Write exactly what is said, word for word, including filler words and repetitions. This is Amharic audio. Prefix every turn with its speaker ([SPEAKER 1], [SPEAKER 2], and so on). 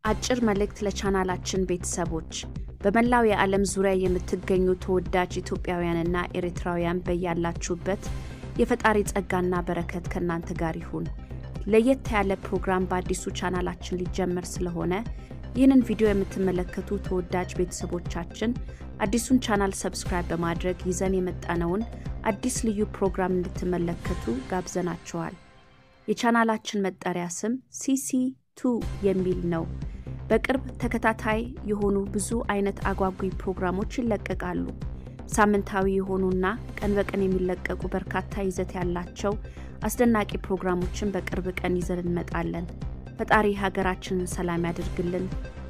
[SPEAKER 1] አጭር መልእክት ለቻናላችን ቤተሰቦች በመላው የዓለም ዙሪያ የምትገኙ ተወዳጅ ኢትዮጵያውያንና ኤርትራውያን በያላችሁበት የፈጣሪ ጸጋና በረከት ከናንተ ጋር ይሁን። ለየት ያለ ፕሮግራም በአዲሱ ቻናላችን ሊጀመር ስለሆነ ይህንን ቪዲዮ የምትመለከቱ ተወዳጅ ቤተሰቦቻችን አዲሱን ቻናል ሰብስክራይብ በማድረግ ይዘን የመጣነውን አዲስ ልዩ ፕሮግራም እንድትመለከቱ ጋብዘናችኋል። የቻናላችን መጠሪያ ስም ሲሲ ቱ የሚል ነው። በቅርብ ተከታታይ የሆኑ ብዙ አይነት አጓጉ ፕሮግራሞች ይለቀቃሉ። ሳምንታዊ የሆኑና ቀን በቀን የሚለቀቁ በርካታ ይዘት ያላቸው አስደናቂ ፕሮግራሞችን በቅርብ ቀን ይዘን እንመጣለን። ፈጣሪ ሀገራችንን ሰላም ያድርግልን።